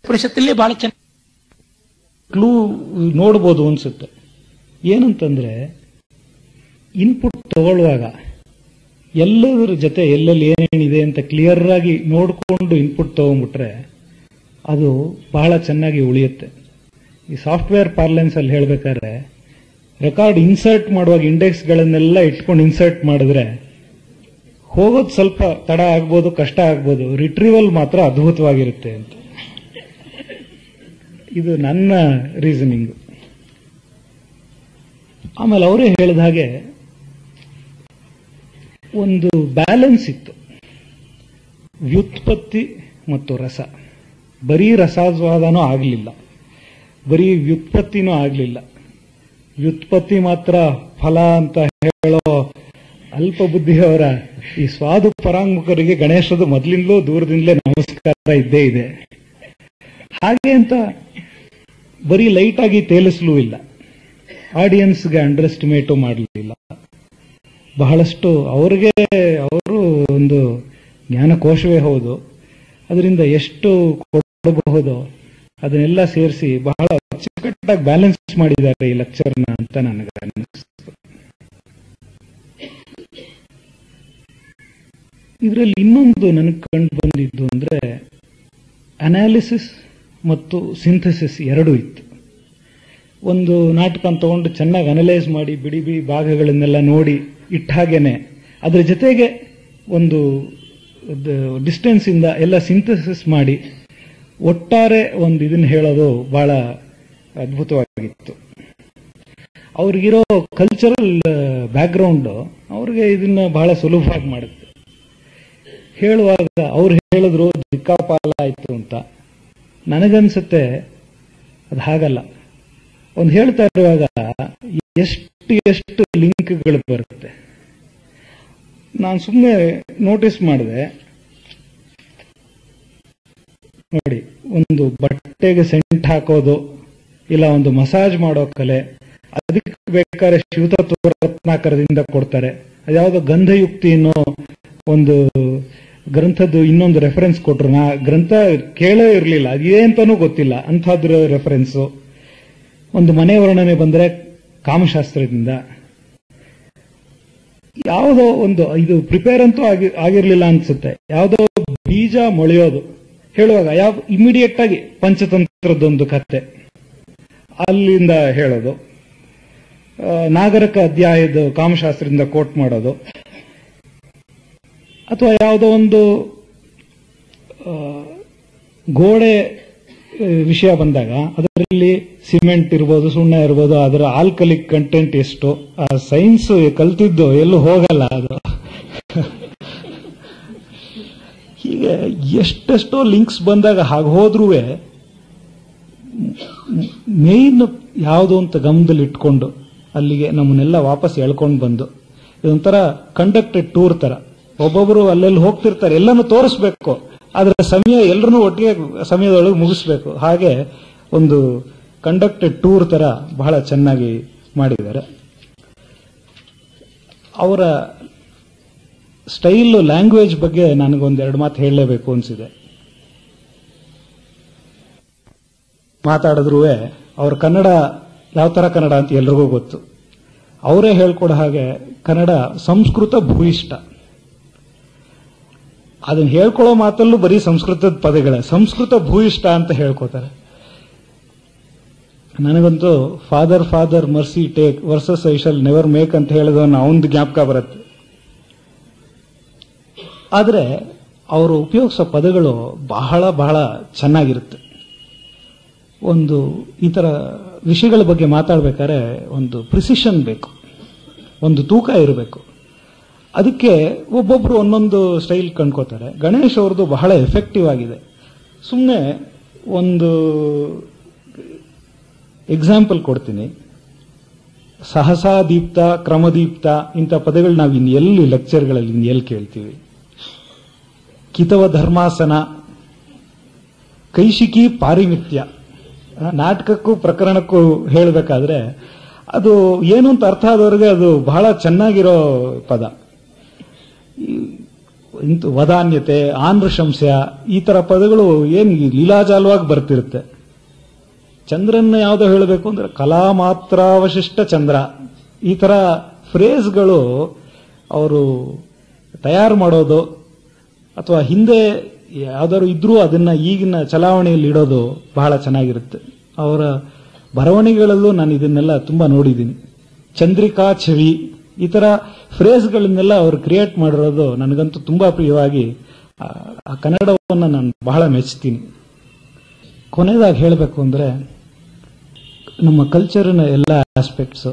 ಪರಿಷತ್ತಲ್ಲಿ ಬಹಳ ಚೆನ್ನಾಗಿ ಕ್ಲೂ ನೋಡ್ಬೋದು ಅನ್ಸುತ್ತೆ. ಏನಂತಂದ್ರೆ ಇನ್ಪುಟ್ ತಗೊಳ್ಳುವಾಗ ಎಲ್ಲದರ ಜೊತೆ ಎಲ್ಲೆಲ್ಲಿ ಏನೇನಿದೆ ಅಂತ ಕ್ಲಿಯರ್ ಆಗಿ ನೋಡಿಕೊಂಡು ಇನ್ಪುಟ್ ತಗೊಂಡ್ಬಿಟ್ರೆ ಅದು ಬಹಳ ಚೆನ್ನಾಗಿ ಉಳಿಯುತ್ತೆ. ಈ ಸಾಫ್ಟ್ವೇರ್ ಪಾರ್ಲೆನ್ಸ್ ಅಲ್ಲಿ ಹೇಳ್ಬೇಕಾದ್ರೆ ರೆಕಾರ್ಡ್ ಇನ್ಸರ್ಟ್ ಮಾಡುವಾಗ ಇಂಡೆಕ್ಸ್ಗಳನ್ನೆಲ್ಲ ಇಟ್ಕೊಂಡು ಇನ್ಸರ್ಟ್ ಮಾಡಿದ್ರೆ ಹೋಗೋದು ಸ್ವಲ್ಪ ತಡ ಆಗ್ಬೋದು, ಕಷ್ಟ ಆಗ್ಬೋದು, ರಿಟ್ರೀವಲ್ ಮಾತ್ರ ಅದ್ಭುತವಾಗಿರುತ್ತೆ ಅಂತ. ಇದು ನನ್ನ ರೀಸನಿಂಗ್. ಆಮೇಲೆ ಅವರೇ ಹೇಳಿದ ಹಾಗೆ ಒಂದು ಬ್ಯಾಲೆನ್ಸ್ ಇತ್ತು, ವ್ಯುತ್ಪತ್ತಿ ಮತ್ತು ರಸ. ಬರೀ ರಸಾಸ್ವಾದನೂ ಆಗಲಿಲ್ಲ, ಬರೀ ವ್ಯುತ್ಪತ್ತಿನೂ ಆಗಲಿಲ್ಲ. ವ್ಯುತ್ಪತ್ತಿ ಮಾತ್ರ ಫಲ ಅಂತ ಹೇಳೋ ಅಲ್ಪ ಬುದ್ಧಿಯವರ ಈ ಸ್ವಾದು ಪರಾಂಗುಖರಿಗೆ ಗಣೇಶದ ಮೊದಲಿಂದಲೂ ದೂರದಿಂದಲೇ ನಮಸ್ಕಾರ ಇದ್ದೇ ಇದೆ. ಹಾಗೆ ಅಂತ ಬರೀ ಲೈಟ್ ಆಗಿ ತೇಲಿಸಲೂ ಇಲ್ಲ, ಆಡಿಯನ್ಸ್ಗೆ ಅಂಡರ್ ಎಸ್ಟಿಮೇಟು ಮಾಡಲಿಲ್ಲ. ಬಹಳಷ್ಟು ಅವರು ಒಂದು ಜ್ಞಾನಕೋಶವೇ ಹೌದು, ಅದರಿಂದ ಎಷ್ಟು ಕೊಡಬಹುದು ಅದನ್ನೆಲ್ಲ ಸೇರಿಸಿ ಬಹಳ ಅಚ್ಚುಕಟ್ಟಾಗಿ ಬ್ಯಾಲೆನ್ಸ್ ಮಾಡಿದ್ದಾರೆ ಈ ಲೆಕ್ಚರ್ನ ಅಂತ ನನಗೆ ಅನ್ನಿಸ್ತು. ಇದರಲ್ಲಿ ಇನ್ನೊಂದು ನನಗೆ ಕಂಡು ಬಂದಿದ್ದು ಅಂದ್ರೆ ಅನಾಲಿಸಿಸ್ ಮತ್ತು ಸಿಂಥಸಿಸ್ ಎರಡೂ ಇತ್ತು. ಒಂದು ನಾಟಕ ತಗೊಂಡು ಚೆನ್ನಾಗಿ ಅನಲೈಸ್ ಮಾಡಿ ಬಿಡಿ ಬಿಡಿ ಭಾಗಗಳನ್ನೆಲ್ಲ ನೋಡಿ ಇಟ್ಟ ಹಾಗೇನೆ ಅದರ ಜೊತೆಗೆ ಒಂದು ಡಿಸ್ಟೆನ್ಸ್ ಇಂದ ಎಲ್ಲ ಸಿಂಥಸಿಸ್ ಮಾಡಿ ಒಟ್ಟಾರೆ ಒಂದು ಇದನ್ನ ಹೇಳೋದು ಬಹಳ ಅದ್ಭುತವಾಗಿತ್ತು. ಅವ್ರಿಗಿರೋ ಕಲ್ಚರಲ್ ಬ್ಯಾಕ್ಗ್ರೌಂಡ್ ಅವ್ರಿಗೆ ಇದನ್ನ ಬಹಳ ಸುಲಭವಾಗಿ ಮಾಡುತ್ತೆ. ಹೇಳುವಾಗ ಅವ್ರು ಹೇಳಿದ್ರು ದಿಕ್ಕಾಪಾಲ ಆಯ್ತು ಅಂತ. ನನಗನ್ಸುತ್ತೆ ಅದು ಹಾಗಲ್ಲ. ಒಂದು ಹೇಳ್ತಾ ಇರುವಾಗ ಎಷ್ಟು ಲಿಂಕ್ಗಳು ಬರುತ್ತೆ. ನಾನು ಸುಮ್ಮನೆ ನೋಟಿಸ್ ಮಾಡಿದೆ ನೋಡಿ, ಒಂದು ಬಟ್ಟೆಗೆ ಸೆಂಟ್ ಹಾಕೋದು, ಇಲ್ಲ ಒಂದು ಮಸಾಜ್ ಮಾಡೋ ಕಲೆ, ಅದಕ್ಕೆ ಬೇಕಾದ್ರೆ ಶಿವತತ್ವ ರತ್ನಾಕರದಿಂದ ಕೊಡ್ತಾರೆ. ಅದ್ಯಾವುದೋ ಗಂಧಯುಕ್ತಿ ಅನ್ನೋ ಒಂದು ಗ್ರಂಥದ್ದು ಇನ್ನೊಂದು ರೆಫರೆನ್ಸ್ ಕೊಟ್ರು. ನಾ ಗ್ರಂಥ ಕೇಳೇ ಇರಲಿಲ್ಲ, ಅದೇಂತಾನೂ ಗೊತ್ತಿಲ್ಲ, ಅಂಥದ್ರ ರೆಫರೆನ್ಸು. ಒಂದು ಮನೆ ವರ್ಣನೆ ಬಂದ್ರೆ ಕಾಮಶಾಸ್ತ್ರದಿಂದ. ಯಾವುದೋ ಒಂದು ಇದು ಪ್ರಿಪೇರ್ ಅಂತೂ ಆಗಿರ್ಲಿಲ್ಲ ಅನ್ಸುತ್ತೆ. ಯಾವುದೋ ಬೀಜ ಮೊಳೆಯೋದು ಹೇಳುವಾಗ ಇಮಿಡಿಯೇಟ್ ಆಗಿ ಪಂಚತಂತ್ರದೊಂದು ಕತೆ ಅಲ್ಲಿಂದ ಹೇಳೋದು, ನಾಗರಿಕ ಅಧ್ಯಾಯದ ಕಾಮಶಾಸ್ತ್ರದಿಂದ ಕೋಟ್ ಮಾಡೋದು, ಅಥವಾ ಯಾವುದೋ ಒಂದು ಗೋಡೆ ವಿಷಯ ಬಂದಾಗ ಅದರಲ್ಲಿ ಸಿಮೆಂಟ್ ಇರ್ಬೋದು, ಸುಣ್ಣ ಇರ್ಬೋದು, ಅದರ ಆಲ್ಕಲಿಕ್ ಕಂಟೆಂಟ್ ಎಷ್ಟು, ಆ ಸೈನ್ಸ್ ಕಲ್ತಿದ್ದು ಎಲ್ಲೂ ಹೋಗಲ್ಲ ಅದು. ಹೀಗೆ ಎಷ್ಟೆಷ್ಟೋ ಲಿಂಕ್ಸ್ ಬಂದಾಗ ಹಾಗೆ ಹೋದ್ರೂ ಮೇನ್ ಯಾವುದು ಅಂತ ಗಮನದಲ್ಲಿ ಇಟ್ಕೊಂಡು ಅಲ್ಲಿಗೆ ನಮ್ಮನ್ನೆಲ್ಲ ವಾಪಸ್ ಎಳ್ಕೊಂಡು ಬಂದು ಇದೊಂಥರ ಕಂಡಕ್ಟೆಡ್ ಟೂರ್ ತರ. ಒಬ್ಬೊಬ್ರು ಅಲ್ಲೆಲ್ಲಿ ಹೋಗ್ತಿರ್ತಾರೆ, ಎಲ್ಲನೂ ತೋರಿಸ್ಬೇಕು, ಆದ್ರೆ ಸಮಯ ಎಲ್ಲರನ್ನೂ ಒಟ್ಟಿಗೆ ಸಮಯದೊಳಗೆ ಮುಗಿಸ್ಬೇಕು. ಹಾಗೆ ಒಂದು ಕಂಡಕ್ಟೆಡ್ ಟೂರ್ ತರ ಬಹಳ ಚೆನ್ನಾಗಿ ಮಾಡಿದ್ದಾರೆ. ಅವರ ಸ್ಟೈಲ್, ಲ್ಯಾಂಗ್ವೇಜ್ ಬಗ್ಗೆ ನನಗೊಂದೆರಡು ಮಾತು ಹೇಳಲೇಬೇಕು ಅನ್ಸಿದೆ. ಮಾತಾಡಿದ್ರು ಅವ್ರ ಕನ್ನಡ ಯಾವ ತರ ಕನ್ನಡ ಅಂತ ಎಲ್ರಿಗೂ ಗೊತ್ತು. ಅವರೇ ಹೇಳ್ಕೊಡೋ ಹಾಗೆ ಕನ್ನಡ ಸಂಸ್ಕೃತ ಭೂಯಿಷ್ಠ. ಅದನ್ನ ಹೇಳ್ಕೊಳ್ಳೋ ಮಾತಲ್ಲೂ ಬರೀ ಸಂಸ್ಕೃತದ ಪದಗಳೇ, ಸಂಸ್ಕೃತ ಭೂಯಿಷ್ಠ ಅಂತ ಹೇಳ್ಕೊತಾರೆ. ನನಗಂತೂ father mercy take versus I shall never make ಅಂತ ಹೇಳಿದವನ್ನ ಅವನದು ಜ್ಞಾಪಕ ಬರುತ್ತೆ. ಆದರೆ ಅವರು ಉಪಯೋಗಿಸೋ ಪದಗಳು ಬಹಳ ಬಹಳ ಚೆನ್ನಾಗಿರುತ್ತೆ. ಒಂದು ಈ ತರ ವಿಷಯಗಳ ಬಗ್ಗೆ ಮಾತಾಡಬೇಕಾದ್ರೆ ಒಂದು ಪ್ರಿಸಿಷನ್ ಬೇಕು, ಒಂದು ತೂಕ ಇರಬೇಕು. ಅದಕ್ಕೆ ಒಬ್ಬೊಬ್ರು ಒಂದೊಂದು ಸ್ಟೈಲ್ ಕಂಡ್ಕೋತಾರೆ. ಗಣೇಶ್ ಅವ್ರದ್ದು ಬಹಳ ಎಫೆಕ್ಟಿವ್ ಆಗಿದೆ. ಸುಮ್ಮನೆ ಒಂದು ಎಕ್ಸಾಂಪಲ್ ಕೊಡ್ತೀನಿ. ಸಹಸಾದೀಪ್ತ, ಕ್ರಮದೀಪ್ತ ಇಂಥ ಪದಗಳು ನಾವು ಇನ್ನೆಲ್ಲಿ ಲೆಕ್ಚರ್ಗಳಲ್ಲಿ ಇನ್ನೆಲ್ಲಿ ಕೇಳ್ತೀವಿ. ಕಿತವ ಧರ್ಮಾಸನ, ಕೈಶಿಕಿ ಪಾರಿಮಿತ್ಯ. ನಾಟಕಕ್ಕೂ ಪ್ರಕರಣಕ್ಕೂ ಹೇಳಬೇಕಾದ್ರೆ ಅದು ಏನು ಅಂತ ಅರ್ಥ ಆದವ್ರಿಗೆ ಅದು ಬಹಳ ಚೆನ್ನಾಗಿರೋ ಪದ. ವದಾನ್ಯತೆ, ಆನೃಶಂಸ್ಯ, ಈ ತರ ಪದಗಳು ಏನು ಲೀಲಾಜಾಲವಾಗಿ ಬರ್ತಿರುತ್ತೆ. ಚಂದ್ರನ್ನ ಯಾವುದೋ ಹೇಳಬೇಕು ಅಂದ್ರೆ ಕಲಾ ಮಾತ್ರಾವಶಿಷ್ಟ ಚಂದ್ರ, ಈ ತರ ಫ್ರೇಸ್ಗಳು ಅವರು ತಯಾರು ಮಾಡೋದು ಅಥವಾ ಹಿಂದೆ ಯಾವ್ದಾದ್ರು ಇದ್ರೂ ಅದನ್ನ ಈಗಿನ ಚಲಾವಣೆಯಲ್ಲಿ ಇಡೋದು ಬಹಳ ಚೆನ್ನಾಗಿರುತ್ತೆ. ಅವರ ಬರವಣಿಗೆಗಳಲ್ಲೂ ನಾನು ಇದನ್ನೆಲ್ಲ ತುಂಬಾ ನೋಡಿದ್ದೀನಿ. ಚಂದ್ರಿಕಾ ಛವಿ, ಈ ತರ ಫ್ರೇಸ್ಗಳನ್ನೆಲ್ಲ ಅವರು ಕ್ರಿಯೇಟ್ ಮಾಡಿರೋದು ನನಗಂತೂ ತುಂಬಾ ಪ್ರಿಯವಾಗಿ ಆ ಕನ್ನಡವನ್ನು ನಾನು ಬಹಳ ಮೆಚ್ಚುತ್ತೀನಿ. ಕೊನೆಯದಾಗಿ ಹೇಳಬೇಕು ಅಂದ್ರೆ ನಮ್ಮ ಕಲ್ಚರ್ನ ಎಲ್ಲ aspects,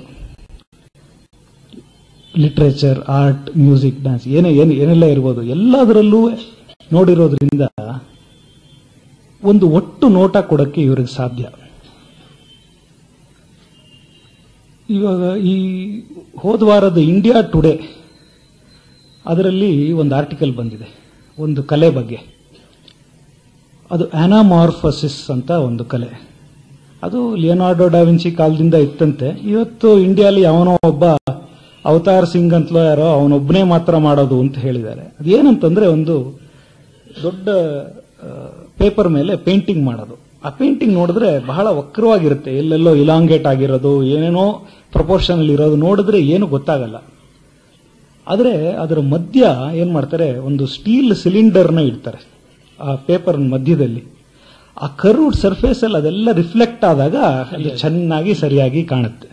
literature, art, music, dance, ಏನೆಲ್ಲ ಇರ್ಬೋದು, ಎಲ್ಲದರಲ್ಲೂ ನೋಡಿರೋದ್ರಿಂದ ಒಂದು ಒಟ್ಟು ನೋಟ ಕೊಡಕ್ಕೆ ಇವರಿಗೆ ಸಾಧ್ಯ. ಇವಾಗ ಈ ಹೋದ ವಾರದ ಇಂಡಿಯಾ ಟುಡೇ ಅದರಲ್ಲಿ ಒಂದು ಆರ್ಟಿಕಲ್ ಬಂದಿದೆ ಒಂದು ಕಲೆ ಬಗ್ಗೆ. ಅದು ಆನಾಮಾರ್ಫಸಿಸ್ ಅಂತ ಒಂದು ಕಲೆ. ಅದು ಲಿಯೋನಾರ್ಡೋ ಡಾವಿನ್ಸಿ ಕಾಲದಿಂದ ಇತ್ತಂತೆ. ಇವತ್ತು ಇಂಡಿಯಾಲಿ ಅವನೋ ಒಬ್ಬ ಅವತಾರ್ ಸಿಂಗ್ ಅಂತಲೋ ಯಾರೋ ಅವನೊಬ್ಬನೇ ಮಾತ್ರ ಮಾಡೋದು ಅಂತ ಹೇಳಿದ್ದಾರೆ. ಅದೇನಂತಂದ್ರೆ ಒಂದು ದೊಡ್ಡ ಪೇಪರ್ ಮೇಲೆ ಪೇಂಟಿಂಗ್ ಮಾಡೋದು. ಆ ಪೇಂಟಿಂಗ್ ನೋಡಿದ್ರೆ ಬಹಳ ವಕ್ರವಾಗಿರುತ್ತೆ, ಎಲ್ಲೆಲ್ಲೋ ಇಲಾಂಗೇಟ್ ಆಗಿರೋದು, ಏನೇನೋ ಪ್ರಪೋರ್ಷನ್ ಅಲ್ಲಿ ಇರೋದು, ನೋಡಿದ್ರೆ ಏನು ಗೊತ್ತಾಗಲ್ಲ. ಆದ್ರೆ ಅದರ ಮಧ್ಯ ಏನ್ ಮಾಡ್ತಾರೆ, ಒಂದು ಸ್ಟೀಲ್ ಸಿಲಿಂಡರ್ನ ಇಡ್ತಾರೆ ಆ ಪೇಪರ್ ಮಧ್ಯದಲ್ಲಿ. ಆ ಕರ್ವ್ಡ್ ಸರ್ಫೇಸ್ ಅಲ್ಲಿ ಅದೆಲ್ಲ ರಿಫ್ಲೆಕ್ಟ್ ಆದಾಗ ಅದು ಚೆನ್ನಾಗಿ ಸರಿಯಾಗಿ ಕಾಣುತ್ತೆ.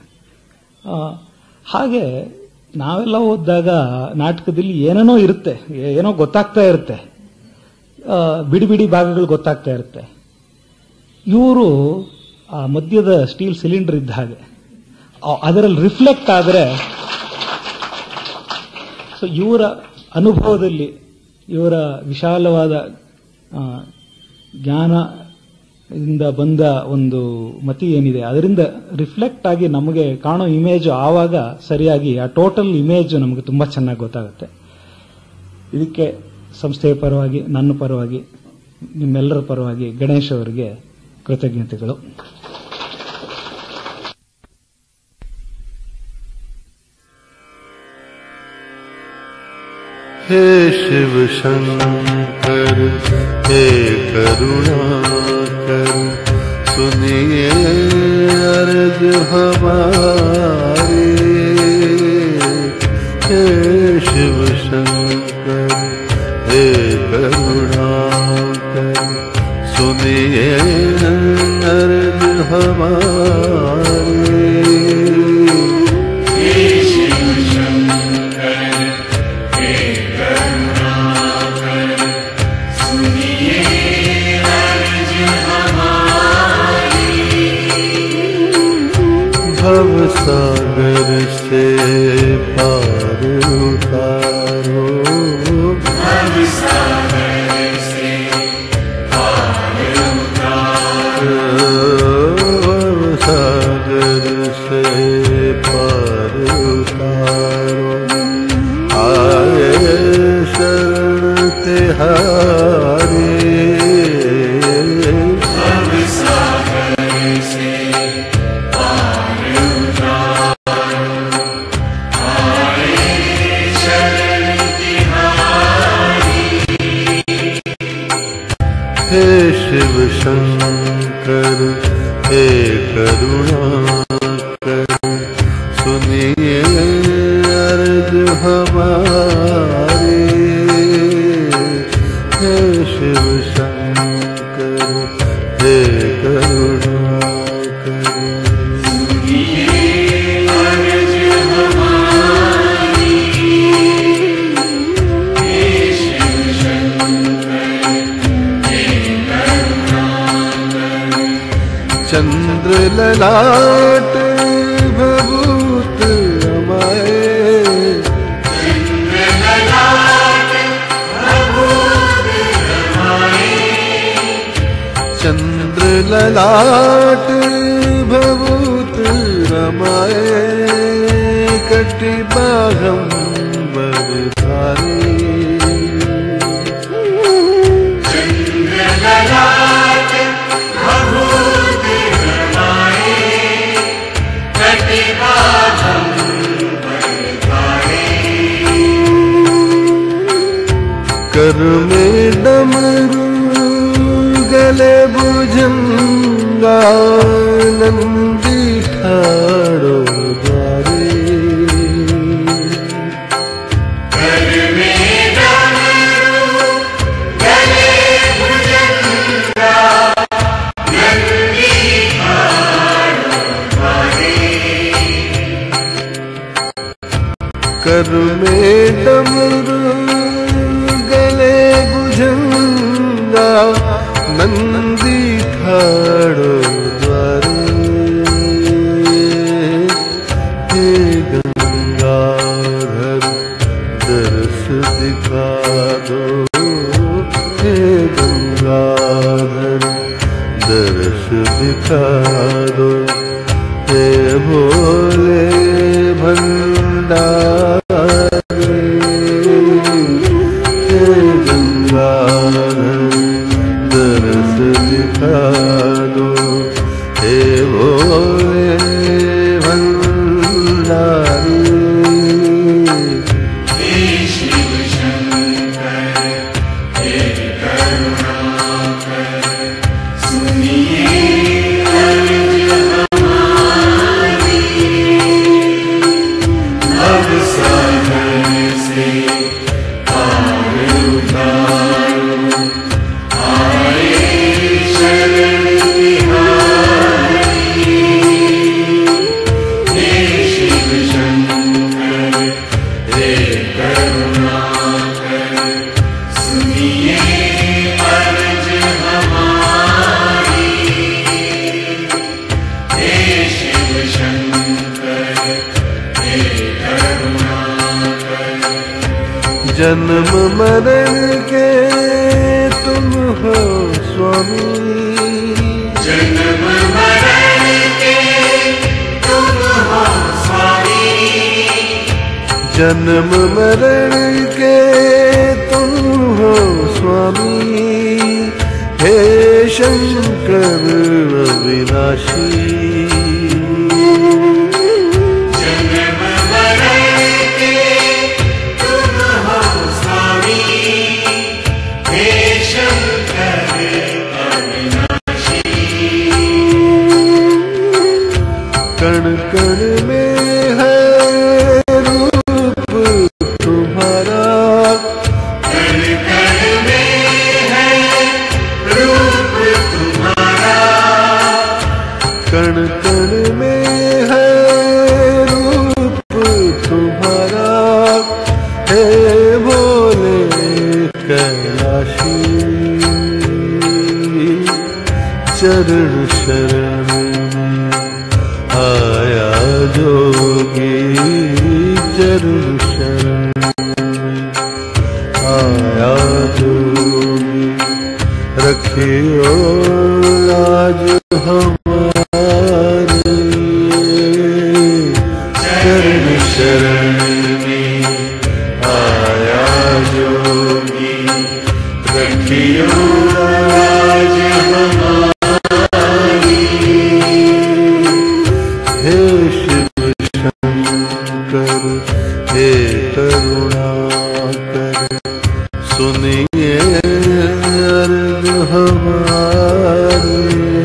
ಹಾಗೆ ನಾವೆಲ್ಲ ಓದಿದಾಗ ನಾಟಕದಲ್ಲಿ ಏನೇನೋ ಇರುತ್ತೆ, ಏನೋ ಗೊತ್ತಾಗ್ತಾ ಇರುತ್ತೆ, ಬಿಡಿ ಬಿಡಿ ಭಾಗಗಳು ಗೊತ್ತಾಗ್ತಾ ಇರುತ್ತೆ. ಇವರು ಆ ಮಧ್ಯದ ಸ್ಟೀಲ್ ಸಿಲಿಂಡರ್ ಇದ್ದ ಹಾಗೆ ಅದರಲ್ಲಿ ರಿಫ್ಲೆಕ್ಟ್ ಆದರೆ, ಸೊ ಇವರ ಅನುಭವದಲ್ಲಿ, ಇವರ ವಿಶಾಲವಾದ ಜ್ಞಾನದಿಂದ ಬಂದ ಒಂದು ಮತಿ ಏನಿದೆ ಅದರಿಂದ ರಿಫ್ಲೆಕ್ಟ್ ಆಗಿ ನಮಗೆ ಕಾಣೋ ಇಮೇಜ್ ಆವಾಗ ಸರಿಯಾಗಿ ಆ ಟೋಟಲ್ ಇಮೇಜ್ ನಮಗೆ ತುಂಬಾ ಚೆನ್ನಾಗಿ ಗೊತ್ತಾಗುತ್ತೆ. ಇದಕ್ಕೆ ಸಂಸ್ಥೆಯ ಪರವಾಗಿ, ನನ್ನ ಪರವಾಗಿ, ನಿಮ್ಮೆಲ್ಲರ ಪರವಾಗಿ ಗಣೇಶ್ ಅವರಿಗೆ ಕೃತಜ್ಞತೆಗಳು. हे शिव शंकर हे करुणाकर, सुनिए अर्ज हमारी। हे शिव शंकर हे करुणाकर, सुनिए अर्ज हमारी। भव सागर से पार उतारो, भव सागर से पार उतारो, भव सागर से पार उतारो। आए शरण तिहारी, भव सागर से हे शिव शंकर हे करुणाकर, सुनिए अर्ज हमारी। हे शिव शंकर हे करुणाकर, सुनिए अर्ज हमारी। हे शिव शंकर चंद्र ललाट भभूत रमाए, चंद्र ललाट भभूत रमाए, चंद्र ललाट भभूत रमाए। कटि बाघंबर धारी, चंद्र ललाट भभूत रमाए, कटि बाघंबर धारी। में डमरू गले भुजंगा नंदी ठाड़ो द्वारे कर में डमरू गले भुजंगा नंदी ठाड़ो द्वारे हे गंगाधर दर्श दिखा दो हे गंगाधर दर्श दिखा दो हे भोले भंडारी हे गंगाधर दर्श दिखा दो हे भोले भंडारी हे शिव शंकर हे करुणाकर सुनिए जन्म मरण के तुम हो स्वामी जन्म मरण के तुम हो स्वामी जन्म मरण के तुम हो स्वामी हे शंकर अविनाशी कण कण में है रूप तुम्हारा कण कण में है रूप तुम्हारा कण कण में है रूप तुम्हारा हे भोले कैलाशी चरण शरण आया जोगी चरण शरण आया जोगी रखियो लाज हमारी चरण शरण में आया जोगी रखियो लाज हमारी हे शिव शंकर हे करुणाकर सुनिए अर्ज हमारे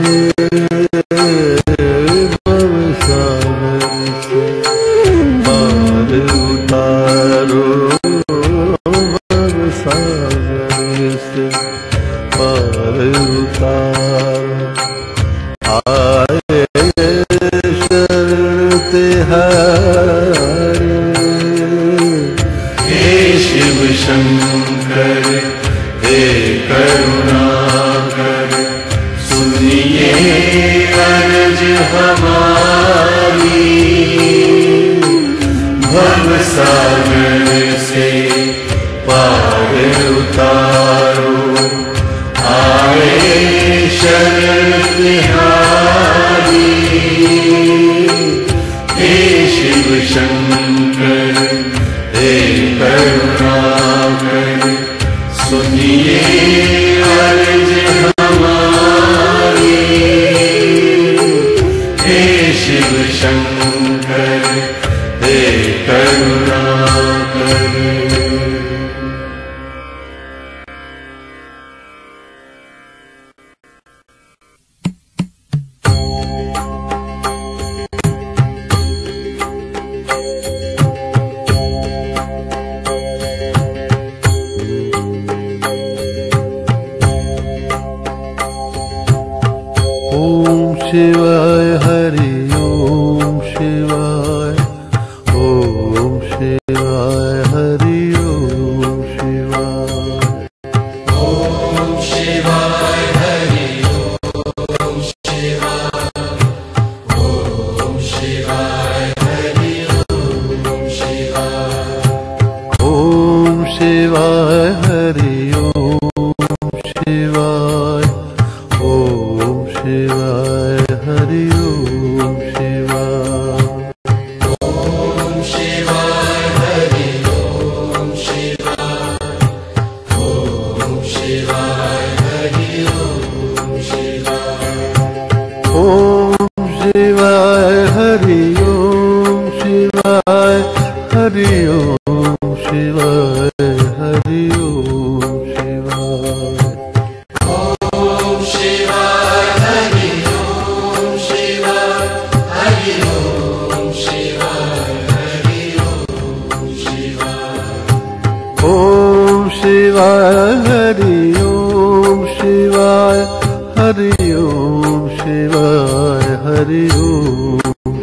भव सागर से पार उतारो भव सागर से पार उतारो आए तिहारे हे शिव शंकर हे करुणाकर सुनिए अर्ज हमारी भव सागर से पार उतारो आए शरण तिहारी हे शिव शंकर हे करुणाकर सुनिए अर्ज हमारी हे शिव शंकर हे करुणाकर शिवाय हरि ओम शिवाय ओम शिवाय हरि ओम शिवाय ओम शिवाय हरि ओम शिवाय ओम शिवाय हरि ओम शिवाय ओम शिवाय हरि ओम शिवाय ओम शिवाय हरि ओम शिवाय ओम शिवाय हरि ओम शिवाय ओम शिवाय हरि ओम शिवाय ओम शिवाय हरि ओम शिवाय हरि ओम शिवाय हरि ओम शिवाय ओम शिवाय हरि ओम शिवाय हरि ओम शिवाय हरि ओम शिवाय ओम शिवाय हरि ओम शिवाय हरि ओम शिवाय हरि ओम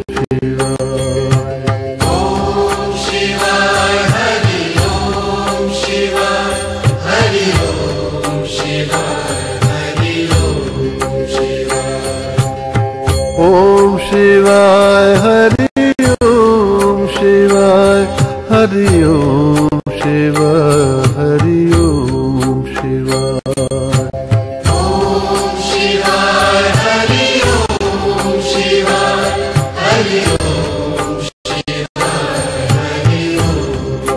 शिवाय ओम शिवाय हरि ओम शिवाय हरि ओम शिवाय हरि ओम शिवाय ओम शिवाय हरि ओम शिवाय हरि ओम शिवाय हरि ओम शिवाय ओम शिवाय हरि ओम शिवाय हरि ओम शिवाय हरि ओम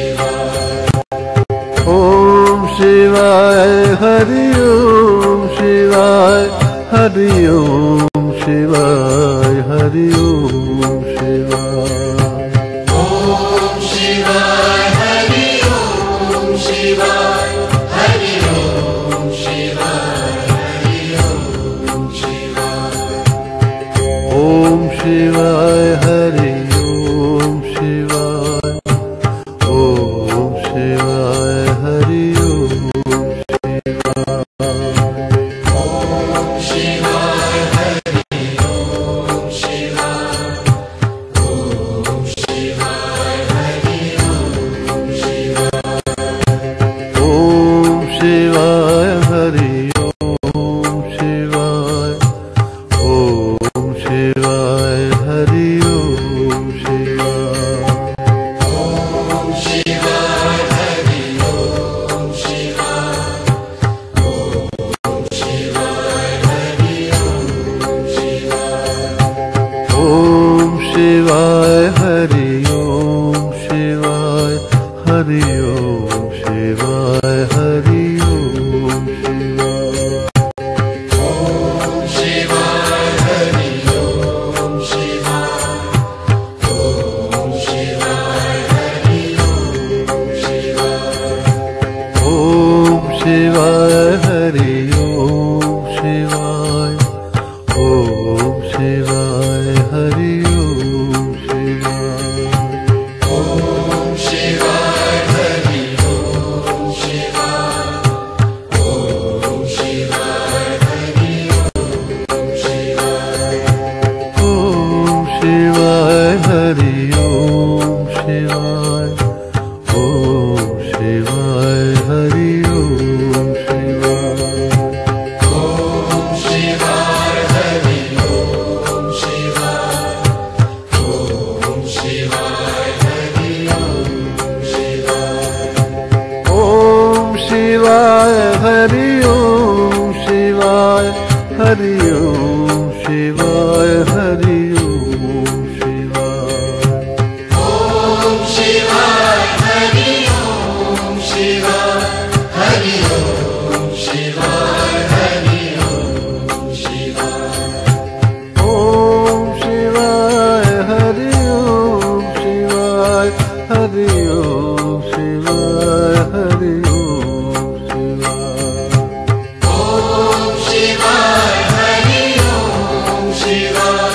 शिवाय ओम शिवाय हरि ओम शिवाय हरि ओम शिवाय हरि ओम शिवाय ओम शिवाय हरि ओम शिवाय हरि ओम शिवाय हरि ओम शिवाय ओम शिवाय हरि ओम शिवाय ओम शिवाय हरि ओम शिवाय हरि ओम शिवाय ओम शिवाय हरि ओम शिवाय ओम शिवाय हरि ओम शिवाय ओम शिवाय हरि ओम शिवाय ओम शिवाय हरि ओम शिवाय ओम शिवाय हरि ओम शिवाय ओम शिवाय हरि ओम शिवाय हरि ओम शिवाय हरि ओम शिवाय ओम शिवाय हरि ओम शिवाय ओम शिवाय हरि ओम शिवाय ओम शिवाय हरि ओम शिवाय ओम शिवाय हरि ओम शिवाय ओम शिवाय हरि ओम शिवाय ओम शिवाय हरि ओम शिवाय ओम शिवाय हरि ओम शिवाय ओम शिवाय हरि ओम शिवाय ओम शिवाय हरि ओम शिवाय ओम शिवाय हरि ओम शिवाय ओम शिवाय हरि ओम शिवाय हरि ओम शिवाय हरि ओम शिवाय ओम शिवाय हरि ओम शिवाय हरि ओम शिवाय हरि ओम शिवाय ओम शिवाय हरि ओम शिवाय हरि ओम शिवाय हरि ओम शिवाय ओम शिवाय हरि ओम शिवाय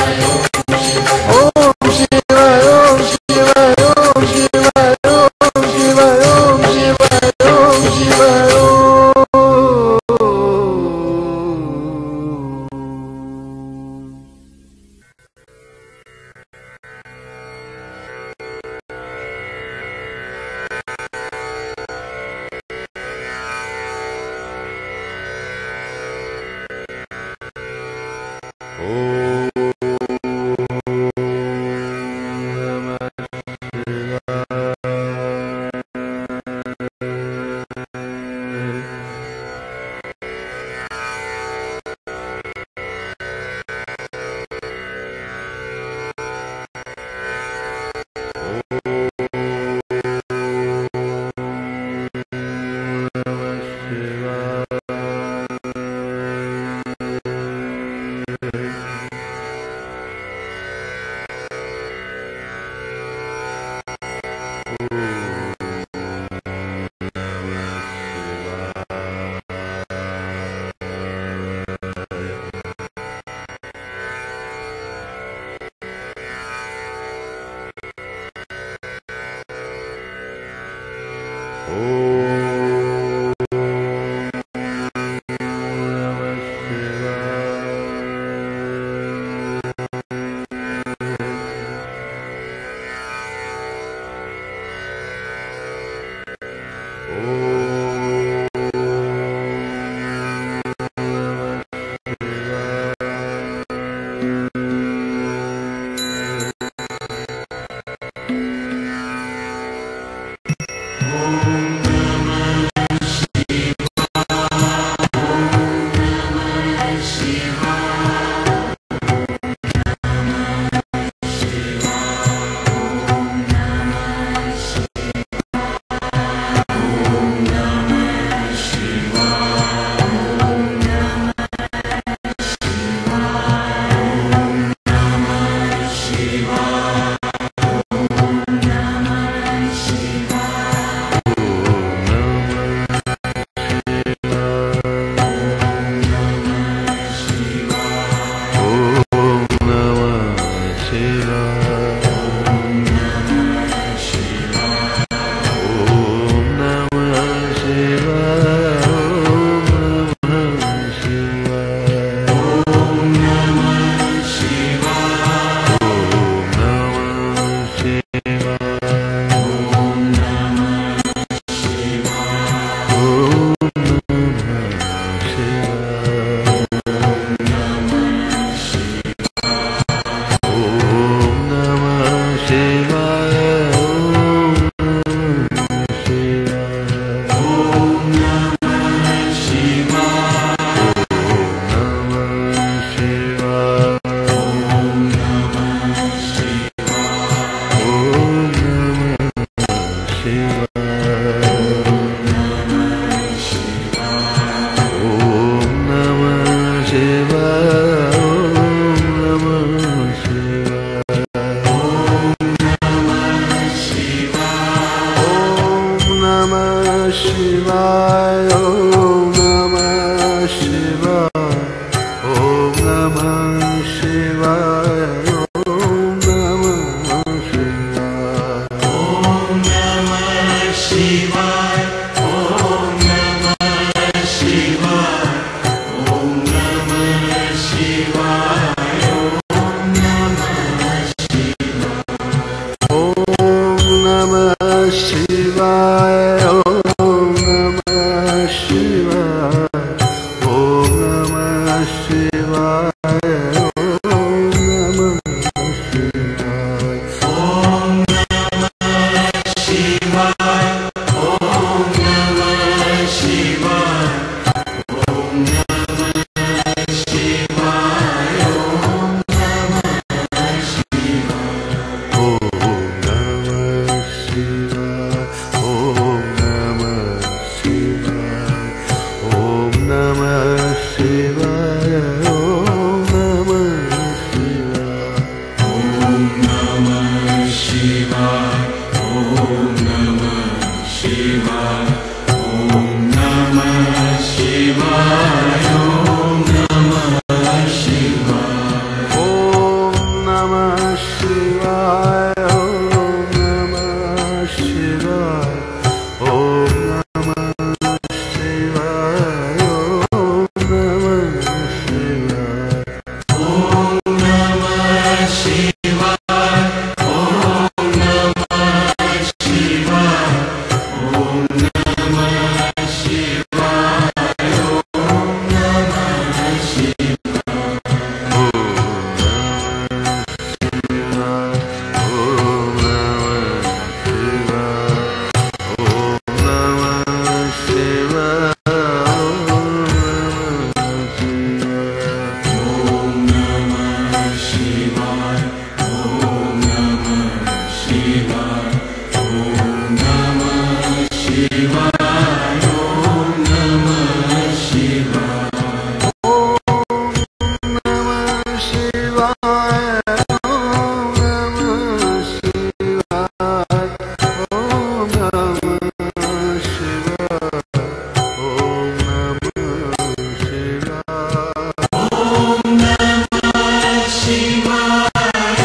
Shiva.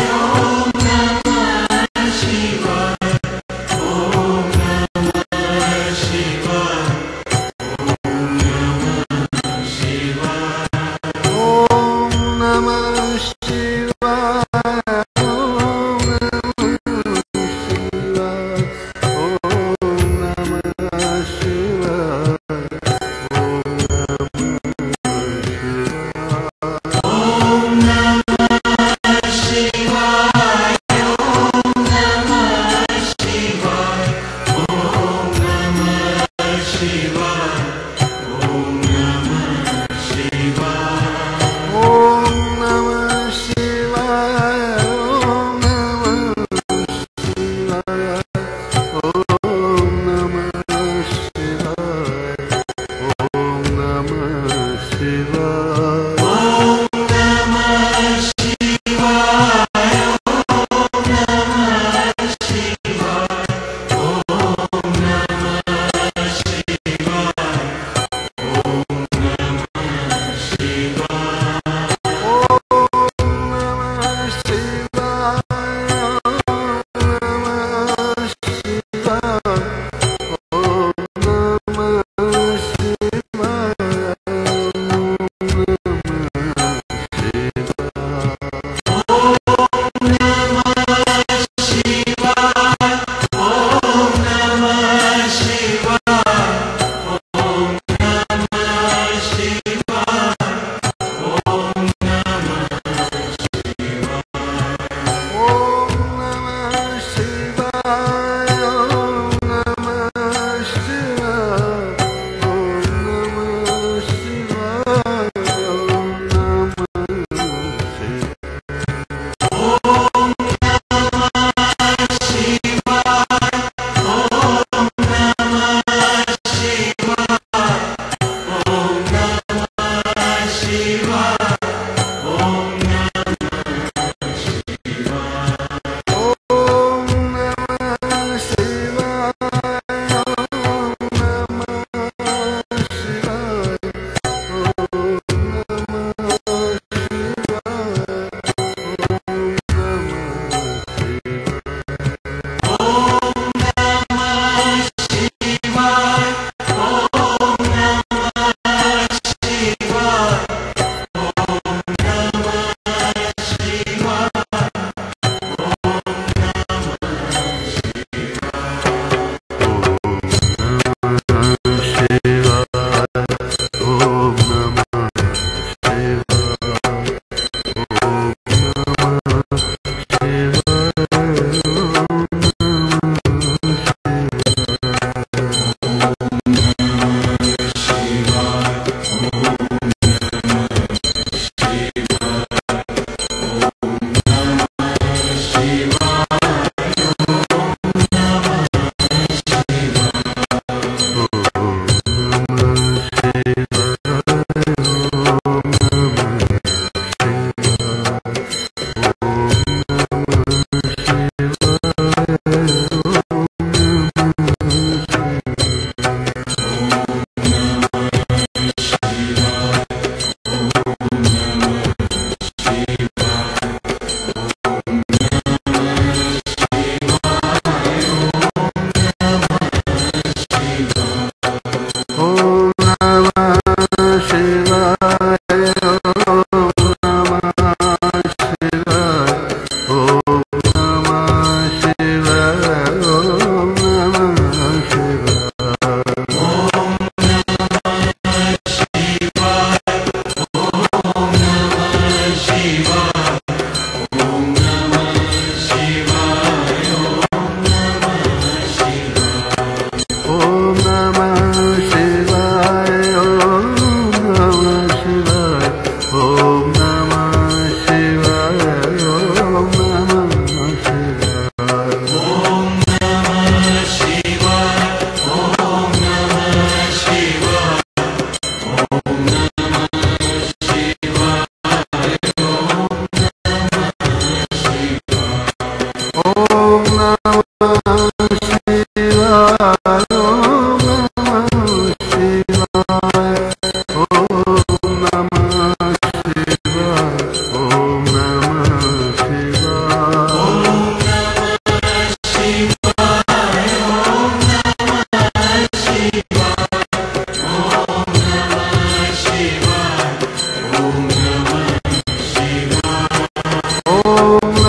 ಓಂ